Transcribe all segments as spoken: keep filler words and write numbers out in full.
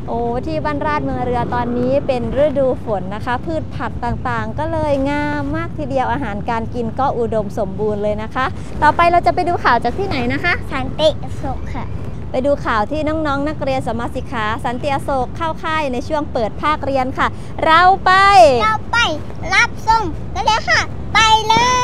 โอ้ที่บ้านราชเมืองเรือตอนนี้เป็นฤดูฝนนะคะพืชผักต่างๆก็เลยงามมากทีเดียวอาหารการกินก็อุดมสมบูรณ์เลยนะคะต่อไปเราจะไปดูข่าวจากที่ไหนนะคะสันติอโศกค่ะไปดูข่าวที่น้องๆ น, นักเรียนสมาสิกขาสันติอโศกเข้าค่ายในช่วงเปิดภาคเรียนค่ะเราไปเราไปรับส้มกันเลยค่ะไปเลย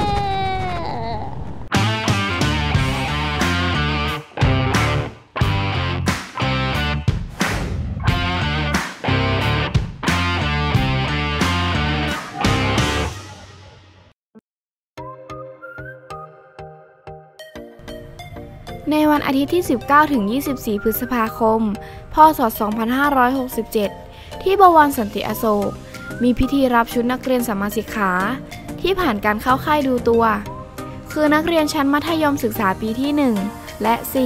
ในวันอาทิตย์ที่ สิบเก้าถึงยี่สิบสี่ พฤษภาคม พ.ศ. สองพันห้าร้อยหกสิบเจ็ด ที่บวรสันติอโศกมีพิธีรับชุดนักเรียนสมาสิกขาที่ผ่านการเข้าค่ายดูตัวคือนักเรียนชั้นมัธยมศึกษาปีที่ หนึ่ง และ สี่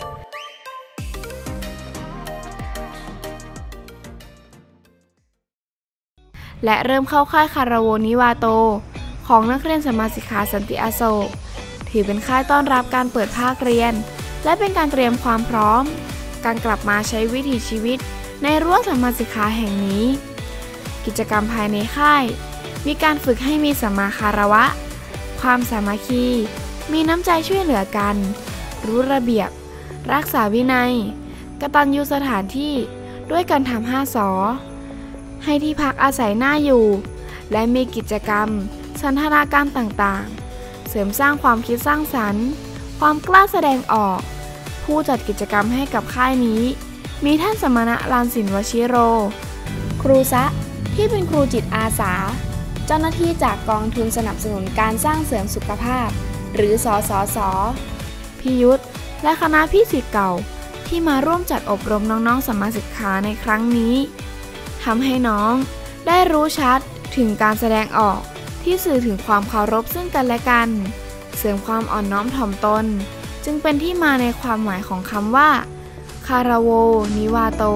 และเริ่มเข้าค่ายคารโวนิวาโตของนักเรียนสมาสิกขาสันติอโศกถือเป็นค่ายต้อนรับการเปิดภาคเรียนและเป็นการเตรียมความพร้อมการกลับมาใช้วิถีชีวิตในรั้วสมาสิกขาแห่งนี้กิจกรรมภายในค่ายมีการฝึกให้มีสัมมาคารวะความสามัคคีมีน้ำใจช่วยเหลือกันรู้ระเบียบรักษาวินัยกตัญญูสถานที่ด้วยการทำห้าสอให้ที่พักอาศัยน่าอยู่และมีกิจกรรมสันทนาการต่างๆเสริมสร้างความคิดสร้างสรรค์ความกล้าแสดงออกผู้จัดกิจกรรมให้กับค่ายนี้มีท่านสมณะลานสินวชิโรครูซะที่เป็นครูจิตอาสาเจ้าหน้าที่จากกองทุนสนับสนุนการสร้างเสริมสุขภาพหรือสสส.พิยุทธและคณะพี่ศิษย์เก่าที่มาร่วมจัดอบรมน้องๆสมาสิกขาในครั้งนี้ทำให้น้องได้รู้ชัดถึงการแสดงออกที่สื่อถึงความเคารพซึ่งกันและกันเสริมความอ่อนน้อมถ่อมตนจึงเป็นที่มาในความหมายของคำว่าคารโวนิวาโต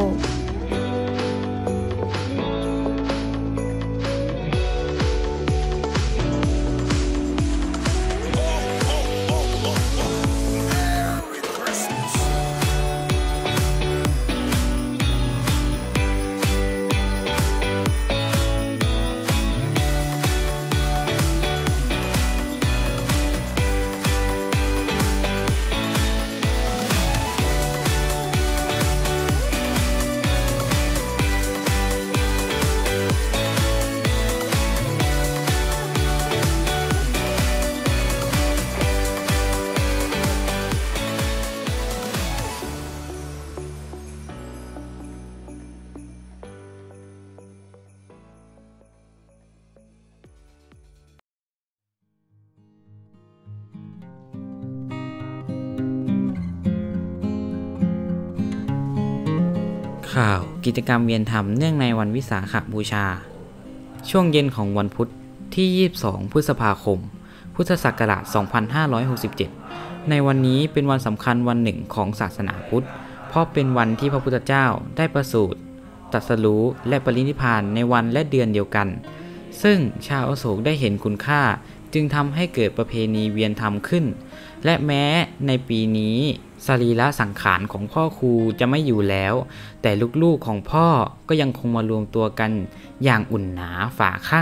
ข่าวกิจกรรมเวียนธรรมเนื่องในวันวิสาขบูชาช่วงเย็นของวันพุธที่ยี่สิบสองพฤษภาคมพุทธศักราชสองพันห้าร้อยหกสิบเจ็ดในวันนี้เป็นวันสำคัญวันหนึ่งของศาสนาพุทธเพราะเป็นวันที่พระพุทธเจ้าได้ประสูติตรัสรู้และปรินิพพานในวันและเดือนเดียวกันซึ่งชาวอโศกได้เห็นคุณค่าจึงทำให้เกิดประเพณีเวียนธรรมขึ้นและแม้ในปีนี้สรีระสังขารของพ่อครูจะไม่อยู่แล้วแต่ลูกๆของพ่อก็ยังคงมารวมตัวกันอย่างอุ่นหนาฝาข้าง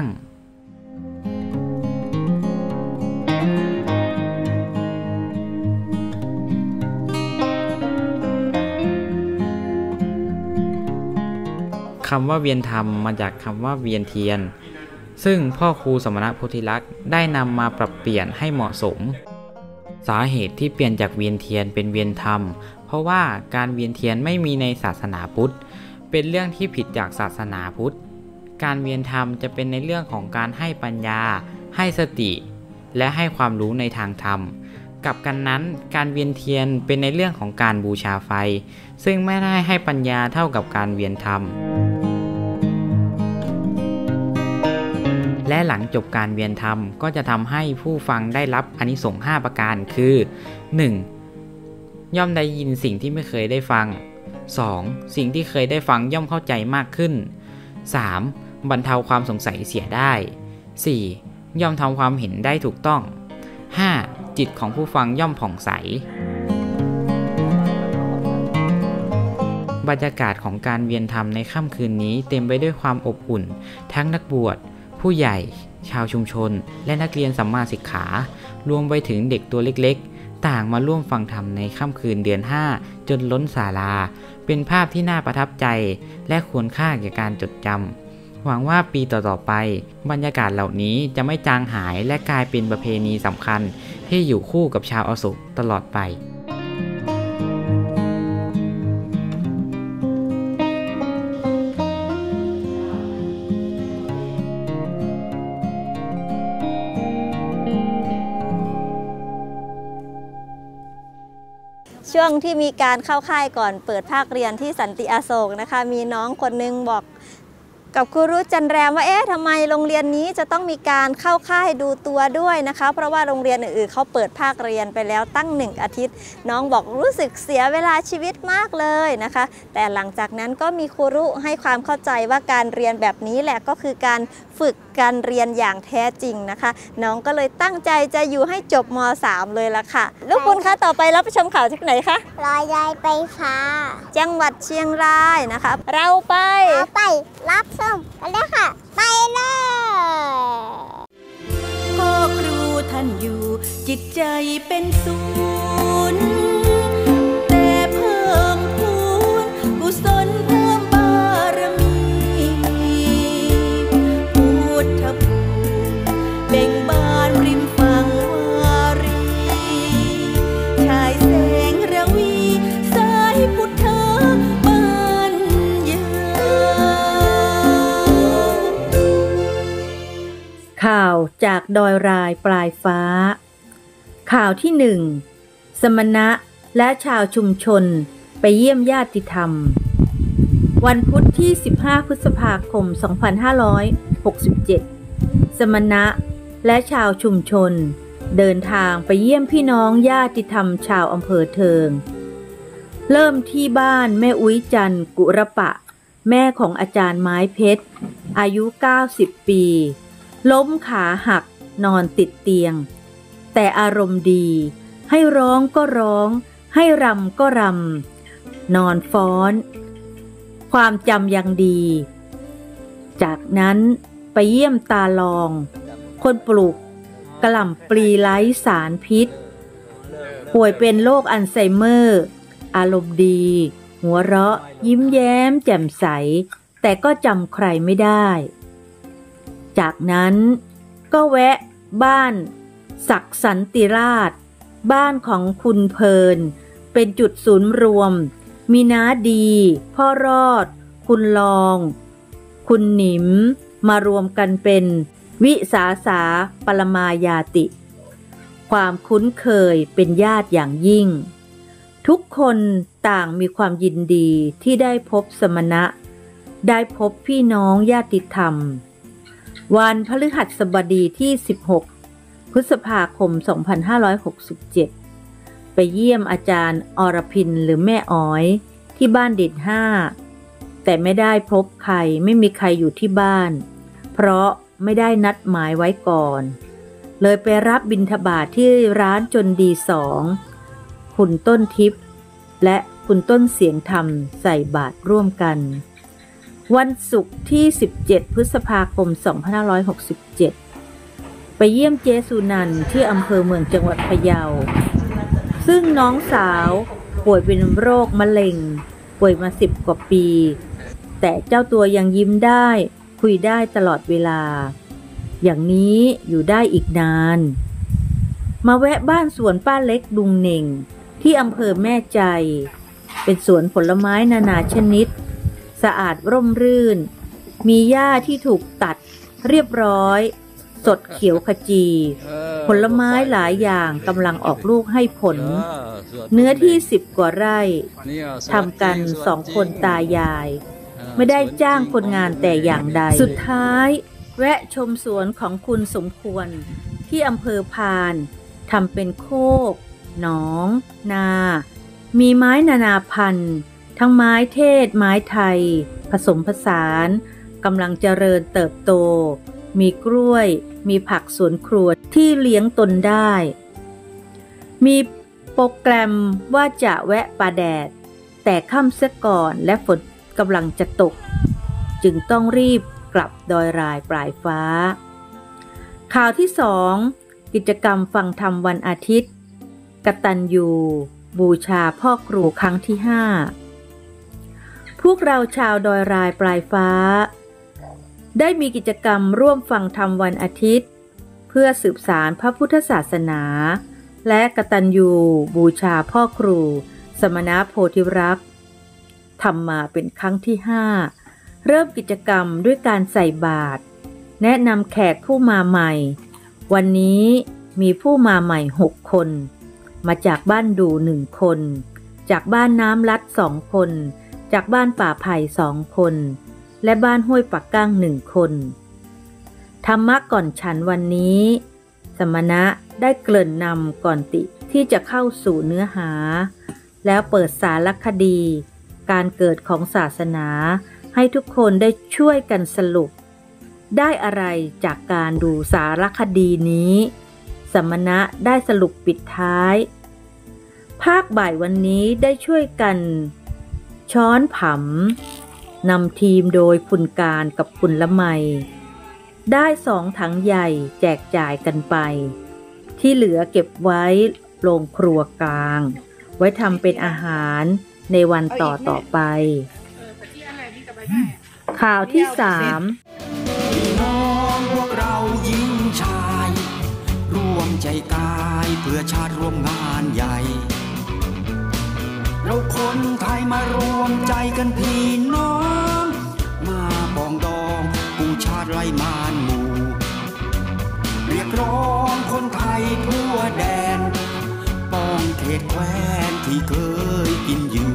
คำว่าเวียนธรรมมาจากคำว่าเวียนเทียนซึ่งพ่อครูสมณโพธิลักษณ์ได้นำมาปรับเปลี่ยนให้เหมาะสมสาเหตุที่เปลี่ยนจากเวียนเทียนเป็นเวียนธรรมเพราะว่าการเวียนเทียนไม่มีในศาสนาพุทธเป็นเรื่องที่ผิดจากศาสนาพุทธการเวียนธรรมจะเป็นในเรื่องของการให้ปัญญาให้สติและให้ความรู้ในทางธรรมกลับกันนั้นการเวียนเทียนเป็นในเรื่องของการบูชาไฟซึ่งไม่ได้ให้ปัญญาเท่ากับการเวียนธรรมและหลังจบการเวียนธรรมก็จะทำให้ผู้ฟังได้รับอานิสงส์ห้าประการคือ หนึ่ง. ย่อมได้ยินสิ่งที่ไม่เคยได้ฟัง สอง. สิ่งที่เคยได้ฟังย่อมเข้าใจมากขึ้น สาม. บรรเทาความสงสัยเสียได้ สี่. ย่อมทำความเห็นได้ถูกต้อง ห้า. จิตของผู้ฟังย่อมผ่องใสบรรยากาศของการเวียนธรรมในค่ำคืนนี้เต็มไปด้วยความอบอุ่นทั้งนักบวชผู้ใหญ่ชาวชุมชนและนักเรียนสัมมาสิกขารวมไปถึงเด็กตัวเล็กๆต่างมาร่วมฟังธรรมในค่ำคืนเดือนห้าจนล้นศาลาเป็นภาพที่น่าประทับใจและควรค่าแก่การจดจำหวังว่าปีต่อๆไปบรรยากาศเหล่านี้จะไม่จางหายและกลายเป็นประเพณีสำคัญที่อยู่คู่กับชาวอโศกตลอดไปช่วงที่มีการเข้าค่ายก่อนเปิดภาคเรียนที่สันติอโศกนะคะมีน้องคนนึงบอกกับครูรุจันแรมว่าเอ๊ะทำไมโรงเรียนนี้จะต้องมีการเข้าค่ายดูตัวด้วยนะคะเพราะว่าโรงเรียนอื่นๆเขาเปิดภาคเรียนไปแล้วตั้งหนึ่งอาทิตย์น้องบอกรู้สึกเสียเวลาชีวิตมากเลยนะคะแต่หลังจากนั้นก็มีครูรุให้ความเข้าใจว่าการเรียนแบบนี้แหละก็คือการฝึกการเรียนอย่างแท้จริงนะคะน้องก็เลยตั้งใจจะอยู่ให้จบม สาม เลยละค่ะลูกคุณคะต่อไปรับชมข่าวจากไหนคะลอยยายไปฟ้าจังหวัดเชียงรายนะคะเราไปเราไปรับส้มกันเลยค่ะไปเลยพ่อครูท่านอยู่จิตใจเป็นศูนย์แต่เพิ่มพูนกุศลเพิ่มบารมีพุทธภูมิเบ่งบานริมฝั่งวารีชายแสงระวีสายพุทธปัญญาข่าวจากดอยรายปลายฟ้าข่าวที่หนึ่งสมณะและชาวชุมชนไปเยี่ยมญาติธรรมวันพุธที่สิบห้าพฤษภาคมสองพันห้าร้อยหกสิบเจ็ดสมณะและชาวชุมชนเดินทางไปเยี่ยมพี่น้องญาติธรรมชาวอำเภอเทิงเริ่มที่บ้านแม่อุ้ยจันทร์กุรปะแม่ของอาจารย์ไม้เพชรอายุเก้าสิบปีล้มขาหักนอนติดเตียงแต่อารมณ์ดีให้ร้องก็ร้องให้รำก็รำนอนฟ้อนความจำยังดีจากนั้นไปเยี่ยมตาลองคนปลูกกะหล่ำปลีไร้สารพิษป่วยเป็นโรคอัลไซเมอร์อารมณ์ดีหัวเราะยิ้มแย้มแจ่มใสแต่ก็จำใครไม่ได้จากนั้นก็แวะบ้านศักดิ์สันติราชบ้านของคุณเพลินเป็นจุดศูนย์รวมมีน้าดีพ่อรอดคุณลองคุณหนิมมารวมกันเป็นวิสาสาปรมายาติความคุ้นเคยเป็นญาติอย่างยิ่งทุกคนต่างมีความยินดีที่ได้พบสมณะได้พบพี่น้องญาติธรรมวันพฤหัสบดีที่สิบหกพฤษภาคมสองพันห้าร้อยหกสิบเจ็ดไปเยี่ยมอาจารย์อรพินหรือแม่อ้อยที่บ้านเด่นห้าแต่ไม่ได้พบใครไม่มีใครอยู่ที่บ้านเพราะไม่ได้นัดหมายไว้ก่อนเลยไปรับบิณฑบาตที่ร้านจนดีสองคุณต้นทิพย์และคุณต้นเสียงธรรมใส่บาตรร่วมกันวันศุกร์ที่สิบเจ็ดพฤษภาคมสองพันห้าร้อยหกสิบเจ็ดไปเยี่ยมเจสุนันท์ที่อำเภอเมืองจังหวัดพะเยาซึ่งน้องสาวป่วยเป็นโรคมะเร็งป่วยมาสิบกว่าปีแต่เจ้าตัวยังยิ้มได้คุยได้ตลอดเวลาอย่างนี้อยู่ได้อีกนานมาแวะบ้านสวนป้าเล็กดุงเหน่งที่อำเภอแม่ใจเป็นสวนผลไม้นานาชนิดสะอาดร่มรื่นมีหญ้าที่ถูกตัดเรียบร้อยสดเขียวขจีผลไม้หลายอย่างกำลังออกลูกให้ผลเนื้อที่สิบกว่าไร่ทำกันสองคนตายายไม่ได้จ้างคนงานแต่อย่างใดสุดท้ายแวะชมสวนของคุณสมควรที่อำเภอพานทำเป็นโคกหนองนามีไม้นานาพันธุ์ทั้งไม้เทศไม้ไทยผสมผสานกำลังเจริญเติบโตมีกล้วยมีผักสวนครัวที่เลี้ยงตนได้มีโปรแกรมว่าจะแวะป่าแดดแต่ค่ำเสียก่อนและฝนกำลังจะตกจึงต้องรีบกลับดอยรายปลายฟ้าข่าวที่สองกิจกรรมฟังธรรมวันอาทิตย์กตัญญูบูชาพ่อครูครั้งที่ห้าพวกเราชาวดอยรายปลายฟ้าได้มีกิจกรรมร่วมฟังธรรมวันอาทิตย์เพื่อสืบสานพระพุทธศาสนาและกตัญญูบูชาพ่อครูสมณโพธิรักษ์ทำมาเป็นครั้งที่ห้าเริ่มกิจกรรมด้วยการใส่บาตรแนะนำแขกผู้มาใหม่วันนี้มีผู้มาใหม่หกคนมาจากบ้านดูหนึ่งคนจากบ้านน้ำลัดสองคนจากบ้านป่าไผ่สองคนและบ้านห้วยปักก้างหนึ่งคนธรรมะก่อนฉันวันนี้สมณะได้เกริ่นนำก่อนติที่จะเข้าสู่เนื้อหาแล้วเปิดสารคดีการเกิดของศาสนาให้ทุกคนได้ช่วยกันสรุปได้อะไรจากการดูสารคดีนี้สมณะได้สรุปปิดท้ายภาคบ่ายวันนี้ได้ช่วยกันช้อนผำนำทีมโดยคุณการกับคุณละไมได้สองถังใหญ่แจกจ่ายกันไปที่เหลือเก็บไว้โรงครัวกลางไว้ทำเป็นอาหารในวันต่อต่อไปข่าวที่สามพี่น้องพวกเราหญิงชายร่วมใจกายเพื่อชาติร่วมงานใหญ่เราคนไทยมารวมใจกันพี่น้องมาปองดองกู้ชาติไร้มารหมู่เรียกร้องคนไทยทั่วแดนป้องเขตแคว้นที่เคยกินอยู่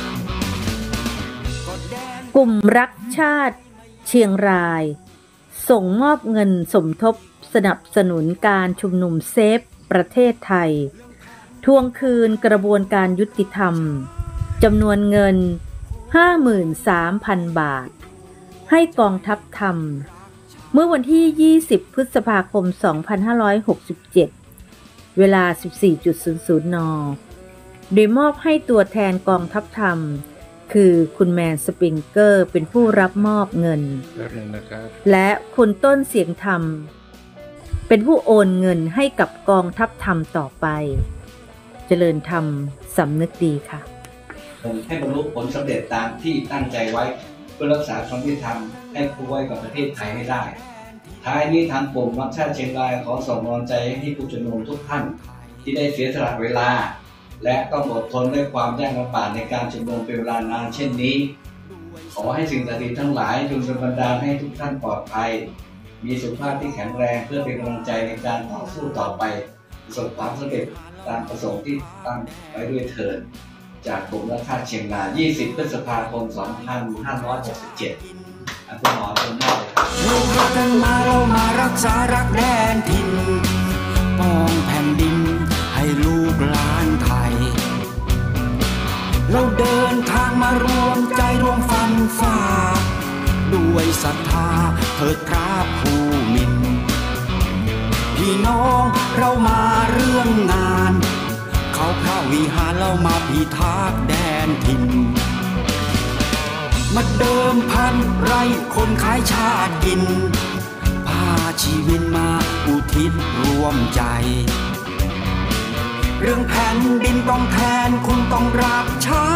กลุ่มรักชาติเชียงรายส่งมอบเงินสมทบสนับสนุนการชุมนุมเซฟประเทศไทยทวงคืนกระบวนการยุติธรรมจำนวนเงิน ห้าหมื่นสามพัน บาทให้กองทัพธรรมเมื่อวันที่ยี่สิบพฤษภาคมสองพันห้าร้อยหกสิบเจ็ดเวลา สิบสี่นาฬิกา นโดยมอบให้ตัวแทนกองทัพธรรมคือคุณแมนสปริงเกอร์เป็นผู้รับมอบเงินและคุณต้นเสียงธรรมเป็นผู้โอนเงินให้กับกองทัพธรรมต่อไปเจริญธรรมสำนึกดีค่ะผมให้บรรลุผลสำเร็จตามที่ตั้งใจไว้เพื่อรักษาความยุติธรรมให้คงไว้กับประเทศไทยให้ได้ท้ายนี้ทางกลุ่มรักชาติเชียงรายขอส่งกำลังใจให้ผู้ชุมนุมทุกท่านที่ได้เสียสละเวลาและต้องอดทนด้วยความยากลำบากในการชุมนุมเป็นเวลานานเช่นนี้ขอให้สิ่งศักดิ์สิทธิ์ทั้งหลายจงบันดาลให้ทุกท่านปลอดภัยมีสุขภาพที่แข็งแรงเพื่อเป็นกำลังใจในการต่อสู้ต่อไปประสบความสำเร็จตามประสงค์ที่ตั้งไว้ด้วยเถิดจากกลุ่มรักชาติเชียงรายยี่สิบพฤษภาคมสองพันห้าร้อยหกสิบเจ็ดอันเป็นหมอเป็นหมอเลยครับเรารักกันมาเรามารักษารักแดนถิ่นป้องแผ่นดินให้ลูกหลานไทยเราเดินทางมารวมใจรวมฟันฝ่าด้วยศรัทธาเถิดพระผู้มินพี่น้องเรามาเรื่องงานเขาพระวิหารเรามาพิทักษ์แดนถิ่นมาเดิมพันไรคนขายชาติกินพาชีวิตมาอุทิศรวมใจเรื่องแผ่นดินต้องแทนคุณต้องรับใช้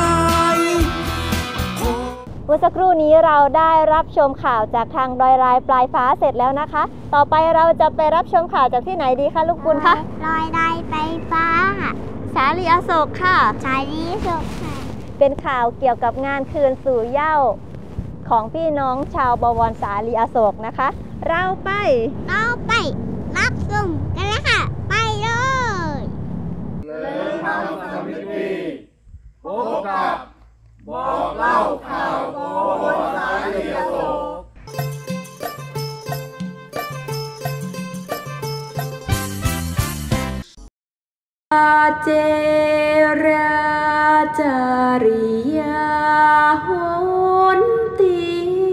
เมื่อสักครู่นี้เราได้รับชมข่าวจากทางดอยรายปลายฟ้าเสร็จแล้วนะคะต่อไปเราจะไปรับชมข่าวจากที่ไหนดีคะลูกปุณคะดอยรายปลายฟ้าสาลีอโศกค่ะสาลีอโศกค่ะเป็นข่าวเกี่ยวกับงานคืนสู่เหย้าของพี่น้องชาวบวรสาลีอโศกนะคะเราไปเราไปรับชมกันเลยค่ะไปเลยเลยทำสมิธีพบกับบอกเล่าข่าวบวรสาลีอโศกเจราจาริยาโหนตี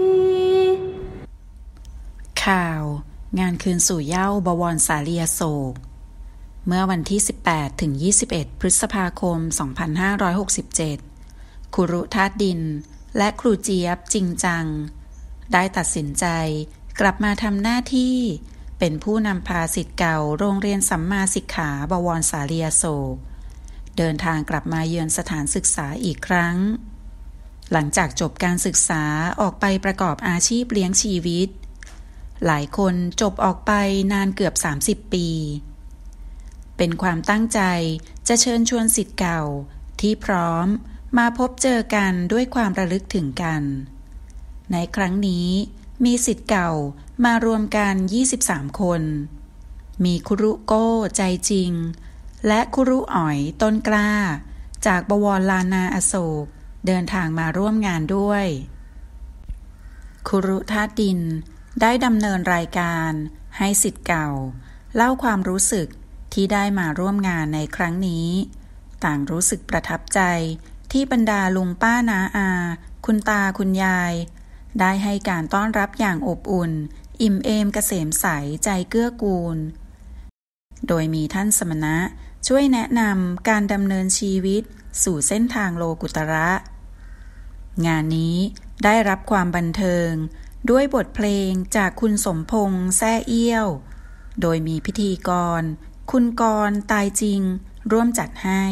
ข่าวงานคืนสู่เหย้าบวรสาลีอโศกเมื่อวันที่สิบแปดถึงยี่สิบเอ็ดพฤษภาคมสองพันห้าร้อยหกสิบเจ็ดครูรุธาตุดินและครูเจี๊ยบจริงจังได้ตัดสินใจกลับมาทำหน้าที่เป็นผู้นำพาศิษย์เก่าโรงเรียนสัมมาสิกขาบวรสาลีอโศกเดินทางกลับมาเยือนสถานศึกษาอีกครั้งหลังจากจบการศึกษาออกไปประกอบอาชีพเลี้ยงชีวิตหลายคนจบออกไปนานเกือบสามสิบปีเป็นความตั้งใจจะเชิญชวนศิษย์เก่าที่พร้อมมาพบเจอกันด้วยความระลึกถึงกันในครั้งนี้มีศิษย์เก่ามารวมกันยี่สิบสามคนมีครุโก้ใจจริงและครุอ๋อยต้นกล้าจากบวรลานาอโศกเดินทางมาร่วมงานด้วยครุธาตุดินได้ดำเนินรายการให้ศิษย์เก่าเล่าความรู้สึกที่ได้มาร่วมงานในครั้งนี้ต่างรู้สึกประทับใจที่บรรดาลุงป้าน้าอาคุณตาคุณยายได้ให้การต้อนรับอย่างอบอุ่นอิ่มเอมเกษมใสใจเกื้อกูลโดยมีท่านสมณะช่วยแนะนำการดำเนินชีวิตสู่เส้นทางโลกุตระงานนี้ได้รับความบันเทิงด้วยบทเพลงจากคุณสมพงษ์แซ่เอี้ยวโดยมีพิธีกรคุณกรตายจริงร่วมจัดให้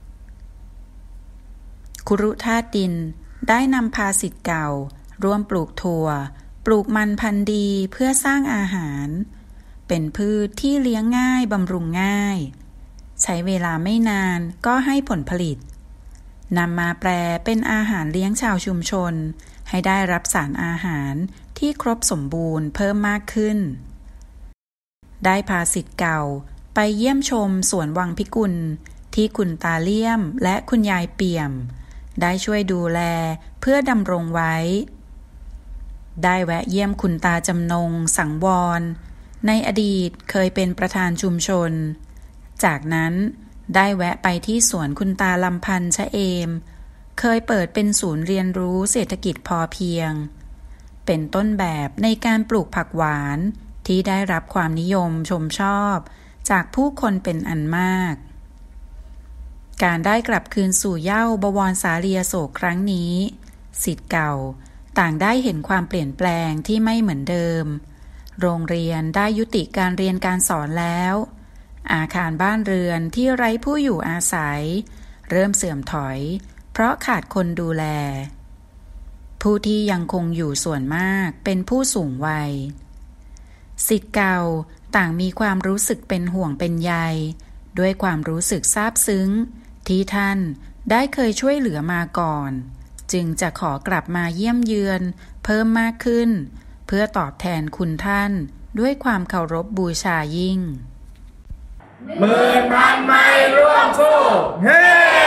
ครุธาตุดินได้นำพาศิษย์เก่าร่วมปลูกถั่วปลูกมันพันธุ์ดีเพื่อสร้างอาหารเป็นพืชที่เลี้ยงง่ายบำรุงง่ายใช้เวลาไม่นานก็ให้ผลผลิตนำมาแปลเป็นอาหารเลี้ยงชาวชุมชนให้ได้รับสารอาหารที่ครบสมบูรณ์เพิ่มมากขึ้นได้พาศิษย์เก่าไปเยี่ยมชมสวนวังพิกุลที่คุณตาเลี่ยมและคุณยายเปี่ยมได้ช่วยดูแลเพื่อดำรงไว้ได้แวะเยี่ยมคุณตาจำนงสังวรในอดีตเคยเป็นประธานชุมชนจากนั้นได้แวะไปที่สวนคุณตาลำพันธ์ชะเอมเคยเปิดเป็นศูนย์เรียนรู้เศรษฐกิจพอเพียงเป็นต้นแบบในการปลูกผักหวานที่ได้รับความนิยมชมชอบจากผู้คนเป็นอันมากการได้กลับคืนสู่เหย้าบวรสาลีอโศกครั้งนี้ศิษย์เก่าต่างได้เห็นความเปลี่ยนแปลงที่ไม่เหมือนเดิมโรงเรียนได้ยุติการเรียนการสอนแล้วอาคารบ้านเรือนที่ไร้ผู้อยู่อาศัยเริ่มเสื่อมถอยเพราะขาดคนดูแลผู้ที่ยังคงอยู่ส่วนมากเป็นผู้สูงวัยศิษย์เก่าต่างมีความรู้สึกเป็นห่วงเป็นใยด้วยความรู้สึกซาบซึ้งที่ท่านได้เคยช่วยเหลือมาก่อนจึงจะขอกลับมาเยี่ยมเยือนเพิ่มมากขึ้นเพื่อตอบแทนคุณท่านด้วยความเคารพบูชายิ่งหมื่นพันไม้ร่วมสู้เฮ้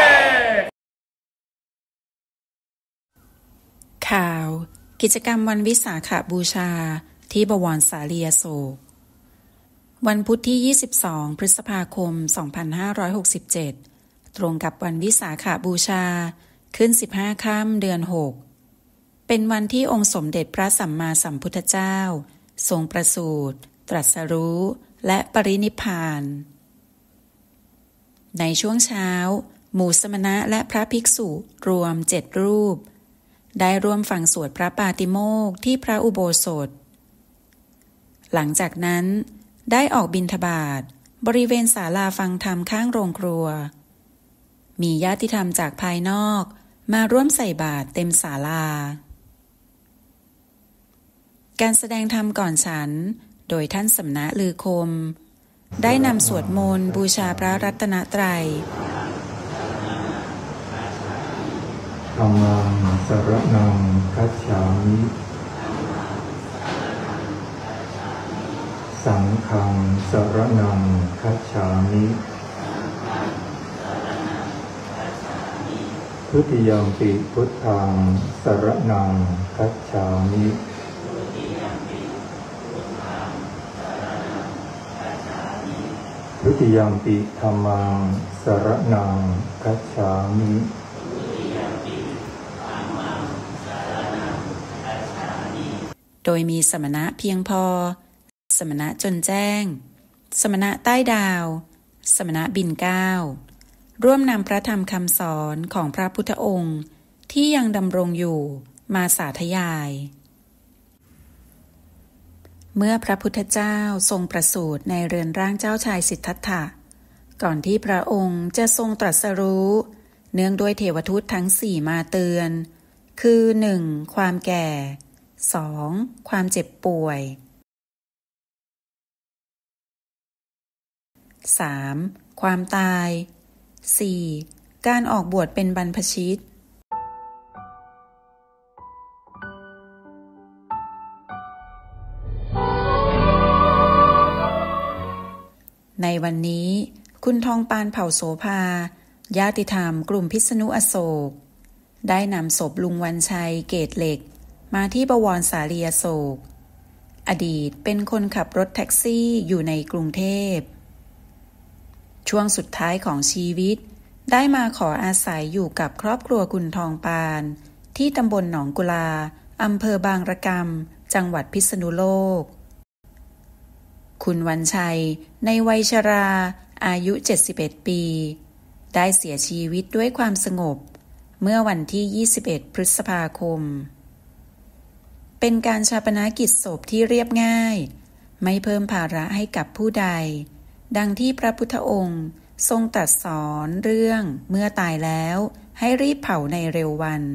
ข่าวกิจกรรมวันวิสาขบูชาที่บวรสาลีอโศกวันพุธที่ยี่สิบสองพฤษภาคมสองพันห้าร้อยหกสิบเจ็ดตรงกับวันวิสาขบูชาขึ้นสิบห้าค่ำเดือนหกเป็นวันที่องค์สมเด็จพระสัมมาสัมพุทธเจ้าทรงประสูติตรัสรู้และปรินิพพานในช่วงเช้าหมู่สมณะและพระภิกษุรวมเจ็ดรูปได้ร่วมฟังสวดพระปาติโมกข์ที่พระอุโบสถหลังจากนั้นได้ออกบิณฑบาตบริเวณศาลาฟังธรรมข้างโรงครัวมีญาติธรรมจากภายนอกมาร่วมใส่บาตรเต็มศาลาการแสดงธรรมก่อนฉันโดยท่านสมณะลือคมได้นำสวดมนต์บูชาพระรัตนตรัยธัมมังสรณังคัจฉามิสังฆังสรณังคัจฉามิทุติยัมปิพุทธังสรณังคัจฉามิทุติยัมปิธัมมังสรณังคัจฉามิโดยมีสมณะเพียงพอสมณะจนแจ้งสมณะใต้ดาวสมณะบินเกล้าร่วมนำพระธรรมคำสอนของพระพุทธองค์ที่ยังดำรงอยู่มาสาธยาย เมื่อพระพุทธเจ้าทรงประสูติในเรือนร่างเจ้าชายสิทธัตถะก่อนที่พระองค์จะทรงตรัสรู้เนื่องด้วยเทวทูตทั้งสี่มาเตือนคือ หนึ่ง ความแก่ สอง ความเจ็บป่วย สาม ความตาย สี่ การออกบวชเป็นบรรพชิตในวันนี้คุณทองปานเผ่าโสภาญาติธรรมกลุ่มพิษณุอโศกได้นำศพลุงวันชัยเกตเหล็กมาที่บวรสาลีอโศกอดีตเป็นคนขับรถแท็กซี่อยู่ในกรุงเทพช่วงสุดท้ายของชีวิตได้มาขออาศัยอยู่กับครอบครัวคุณทองปานที่ตำบลหนองกุลาอำเภอบางระกำจังหวัดพิษณุโลกคุณวันชัยในวัยชราอายุเจ็ดสิบเอ็ดปีได้เสียชีวิตด้วยความสงบเมื่อวันที่ยี่สิบเอ็ดพฤษภาคมเป็นการฌาปนกิจศพที่เรียบง่ายไม่เพิ่มภาระให้กับผู้ใดดังที่พระพุทธองค์ทรงตรัสสอนเรื่องเมื่อตายแล้วให้รีบเผาในเร็ววัน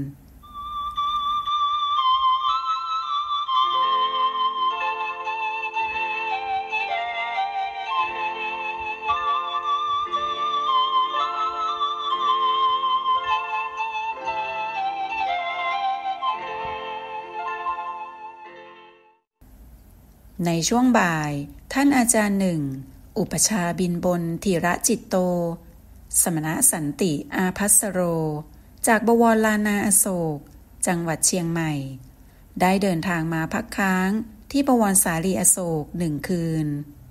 ในช่วงบ่ายท่านอาจารย์หนึ่งอุปชาบินบนธีระจิตโตสมณสันติอาภัสโรจากบวรลานาอโศกจังหวัดเชียงใหม่ได้เดินทางมาพักค้างที่บวรสาลีอโศกหนึ่งคืน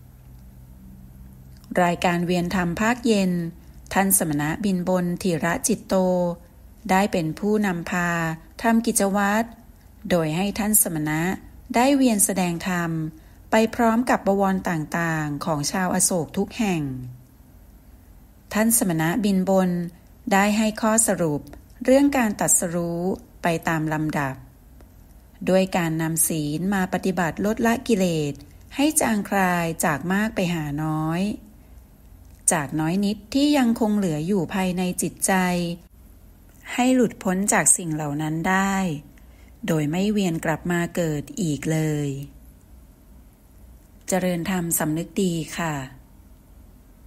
รายการเวียนธรรมภาคเย็นท่านสมณบินบนธีระจิตโตได้เป็นผู้นำพาทำกิจวัตรโดยให้ท่านสมณะได้เวียนแสดงธรรมไปพร้อมกับบวรต่างๆของชาวอโศกทุกแห่งท่านสมณะบินบนได้ให้ข้อสรุปเรื่องการตรัสรู้ไปตามลำดับด้วยการนำศีลมาปฏิบัติลดละกิเลสให้จางคลายจากมากไปหาน้อยจากน้อยนิดที่ยังคงเหลืออยู่ภายในจิตใจให้หลุดพ้นจากสิ่งเหล่านั้นได้โดยไม่เวียนกลับมาเกิดอีกเลยเจริญธรรมสำนึกดีค่ะ